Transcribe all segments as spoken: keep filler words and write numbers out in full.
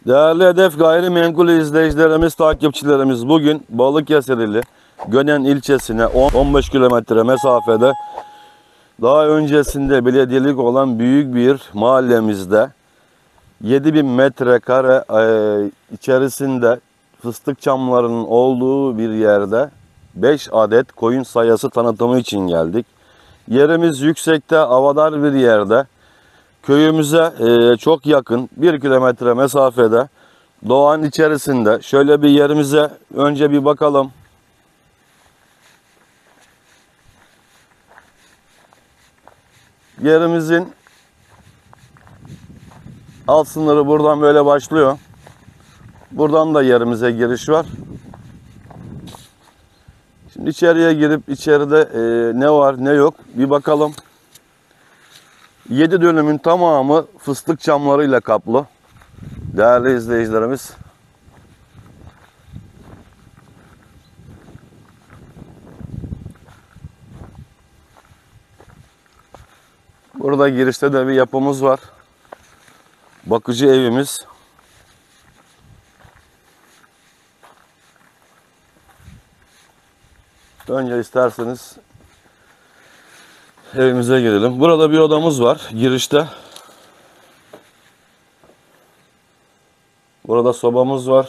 Değerli Hedef Gayrimenkul izleyicilerimiz, takipçilerimiz, bugün Balıkesirli Gönen ilçesine on beş kilometre mesafede, daha öncesinde belediyelik olan büyük bir mahallemizde yedi bin metrekare e, içerisinde fıstık çamlarının olduğu bir yerde beş adet koyun sayısı tanıtımı için geldik. Yerimiz yüksekte, havadar bir yerde. Köyümüze e, çok yakın, bir kilometre mesafede, doğanın içerisinde. Şöyle bir yerimize önce bir bakalım. Yerimizin alt sınırı buradan böyle başlıyor. Buradan da yerimize giriş var. Şimdi içeriye girip içeride e, ne var ne yok bir bakalım. yedi dönümün tamamı fıstık çamlarıyla kaplı. Değerli izleyicilerimiz. Burada girişte de bir yapımız var. Bakıcı evimiz. Önce isterseniz evimize girelim. Burada bir odamız var girişte. Burada sobamız var.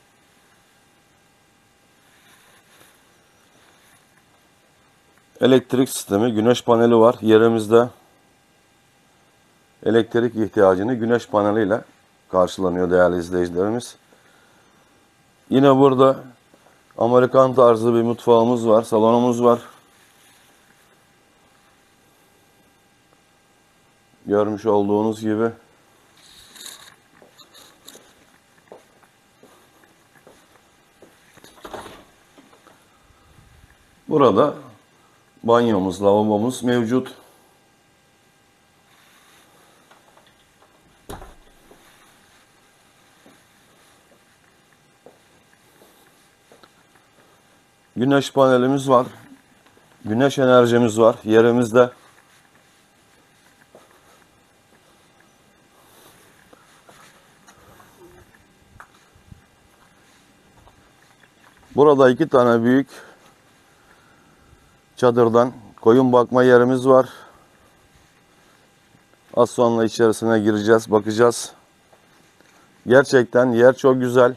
Elektrik sistemi, güneş paneli var yerimizde. Elektrik ihtiyacını güneş paneliyle karşılanıyor değerli izleyicilerimiz. Yine burada Amerikan tarzı bir mutfağımız var, salonumuz var. Görmüş olduğunuz gibi. Burada banyomuz, lavabomuz mevcut. Güneş panelimiz var. Güneş enerjimiz var yerimizde. Burada iki tane büyük çadırdan koyun bakma yerimiz var. Az sonra içerisine gireceğiz, bakacağız. Gerçekten yer çok güzel.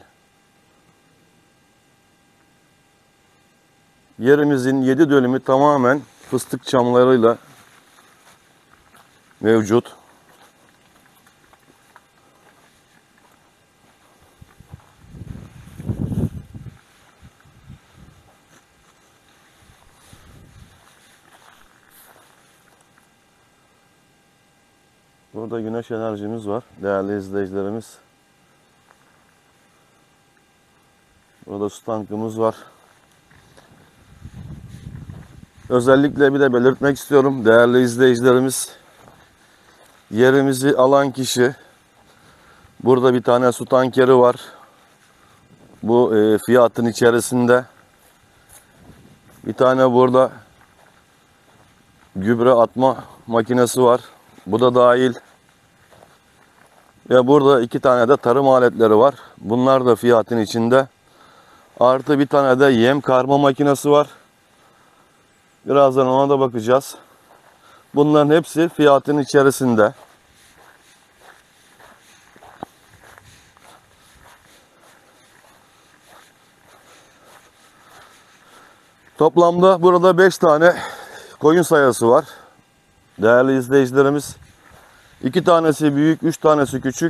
Yerimizin yedi dönümü tamamen fıstık çamlarıyla mevcut. Burada güneş enerjimiz var değerli izleyicilerimiz. Burada su tankımız var. Özellikle bir de belirtmek istiyorum değerli izleyicilerimiz. Yerimizi alan kişi, burada bir tane su tankeri var. Bu e, fiyatın içerisinde. Bir tane burada gübre atma makinesi var. Bu da dahil. Ve burada iki tane de tarım aletleri var. Bunlar da fiyatın içinde. Artı bir tane de yem karma makinesi var. Birazdan ona da bakacağız. Bunların hepsi fiyatın içerisinde. Toplamda burada beş tane koyun sayısı var. Değerli izleyicilerimiz. iki tanesi büyük, üç tanesi küçük.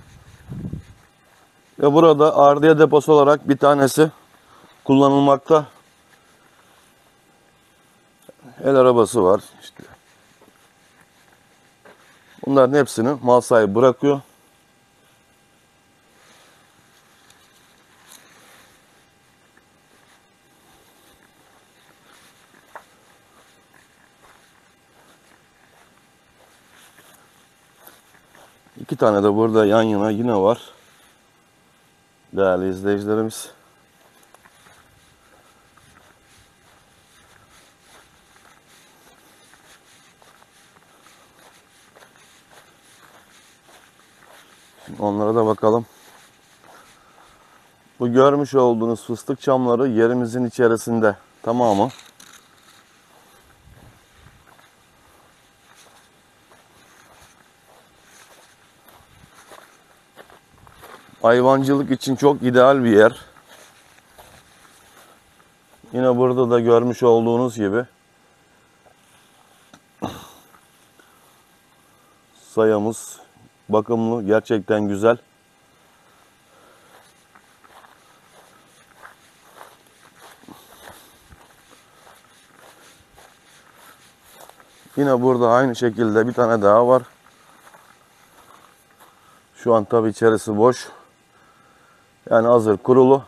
Ve burada ardiye deposu olarak bir tanesi kullanılmakta. El arabası var. İşte. Bunların hepsini mal sahibi bırakıyor. İki tane de burada yan yana yine var. Değerli izleyicilerimiz. Şimdi onlara da bakalım. Bu görmüş olduğunuz fıstık çamları yerimizin içerisinde tamamı. Hayvancılık için çok ideal bir yer. Yine burada da görmüş olduğunuz gibi sayamız bakımlı, gerçekten güzel. Yine burada aynı şekilde bir tane daha var. Şu an tabi içerisi boş. Yani hazır kurulu.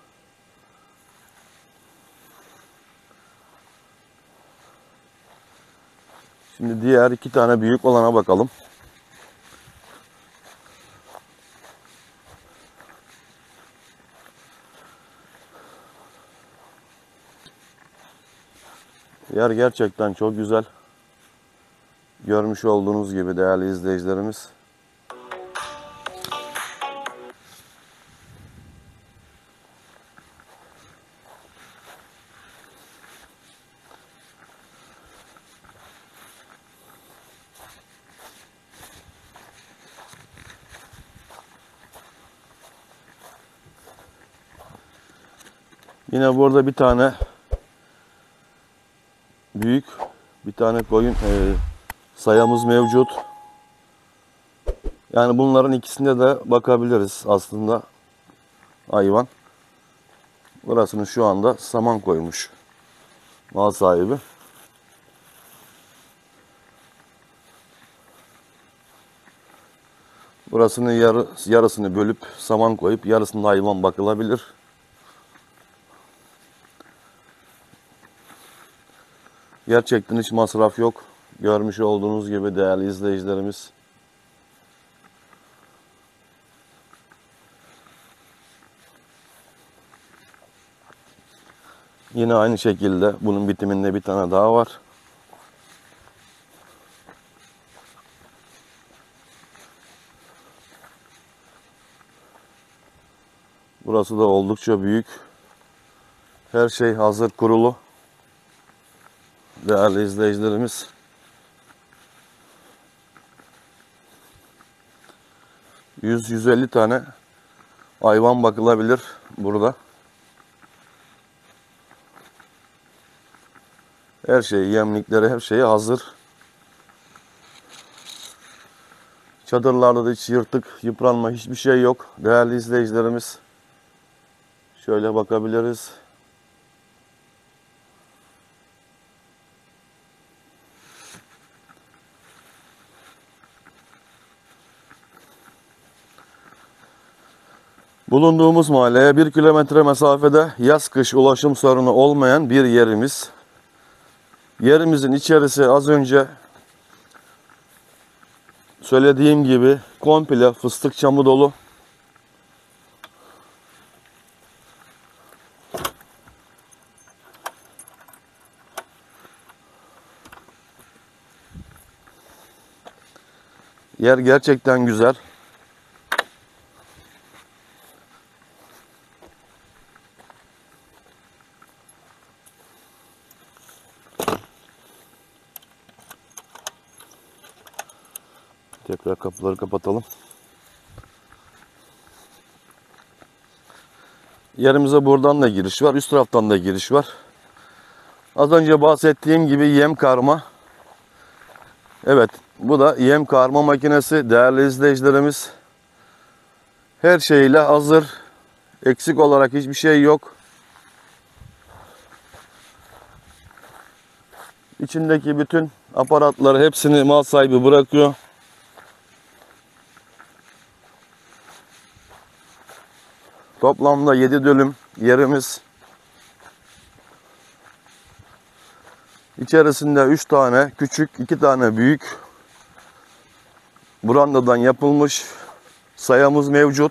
Şimdi diğer iki tane büyük olana bakalım. Yer gerçekten çok güzel. Görmüş olduğunuz gibi değerli izleyicilerimiz. Yine burada bir tane büyük, bir tane koyun e, sayamız mevcut. Yani bunların ikisinde de bakabiliriz aslında hayvan. Burasını şu anda saman koymuş mal sahibi. Burasını yarı, yarısını bölüp saman koyup yarısında hayvan bakılabilir. Gerçekten hiç masraf yok. Görmüş olduğunuz gibi değerli izleyicilerimiz. Yine aynı şekilde bunun bitiminde bir tane daha var. Burası da oldukça büyük. Her şey hazır kurulu. Değerli izleyicilerimiz. yüz yüz elli tane hayvan bakılabilir burada. Her şey, yemlikleri, her şeyi hazır. Çadırlarda da hiç yırtık, yıpranma, hiçbir şey yok. Değerli izleyicilerimiz. Şöyle bakabiliriz. Bulunduğumuz mahalleye bir kilometre mesafede yaz kış ulaşım sorunu olmayan bir yerimiz. Yerimizin içerisi az önce söylediğim gibi komple fıstık çamı dolu. Yer gerçekten güzel. Tekrar kapıları kapatalım. Yerimize buradan da giriş var. Üst taraftan da giriş var. Az önce bahsettiğim gibi yem karma. Evet, bu da yem karma makinesi değerli izleyicilerimiz. Her şeyle hazır. Eksik olarak hiçbir şey yok. İçindeki bütün aparatları hepsini mal sahibi bırakıyor. Toplamda yedi dönüm yerimiz. İçerisinde üç tane küçük, iki tane büyük brandadan yapılmış sayamız mevcut.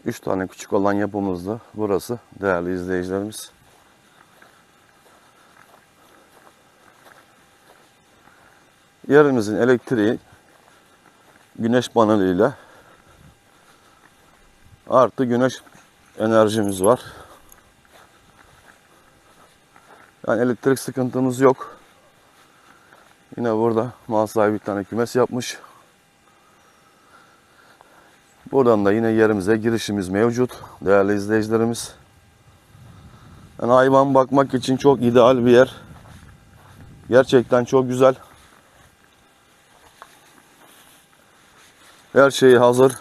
üç tane küçük olan yapımızda burası değerli izleyicilerimiz. Yerimizin elektriği güneş paneliyle artı güneş enerjimiz var. Yani elektrik sıkıntımız yok. Yine burada mal sahibi bir tane kümes yapmış. Buradan da yine yerimize girişimiz mevcut değerli izleyicilerimiz. Yani hayvan bakmak için çok ideal bir yer. Gerçekten çok güzel. Her şey hazır.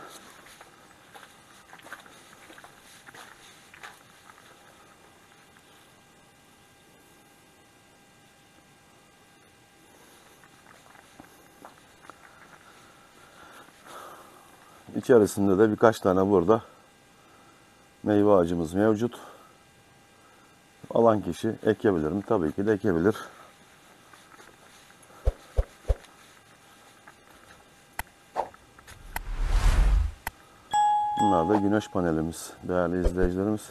İçerisinde de birkaç tane burada meyve ağacımız mevcut. Alan kişi ekebilir mi? Tabii ki de ekebilir. Bunlar da güneş panelimiz değerli izleyicilerimiz.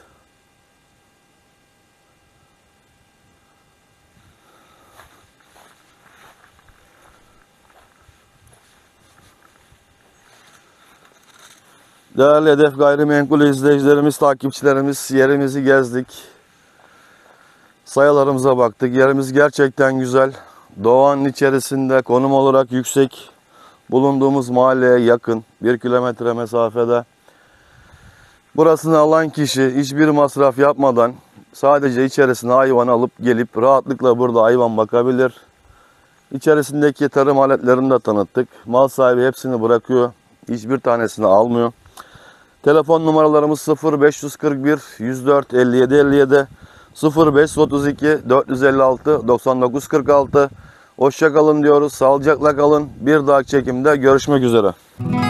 Değerli Hedef Gayrimenkul izleyicilerimiz, takipçilerimiz, yerimizi gezdik. Sayılarımıza baktık. Yerimiz gerçekten güzel. Doğanın içerisinde, konum olarak yüksek. Bulunduğumuz mahalleye yakın. Bir kilometre mesafede. Burasını alan kişi hiçbir masraf yapmadan sadece içerisine hayvan alıp gelip rahatlıkla burada hayvan bakabilir. İçerisindeki tarım aletlerini de tanıttık. Mal sahibi hepsini bırakıyor. Hiçbir tanesini almıyor. Telefon numaralarımız sıfır beş kırk bir yüz dört elli yedi elli yedi, sıfır beş otuz iki dört yüz elli altı doksan dokuz kırk altı. Hoşça kalın diyoruz. Sağlıcakla kalın. Bir dahaki çekimde görüşmek üzere.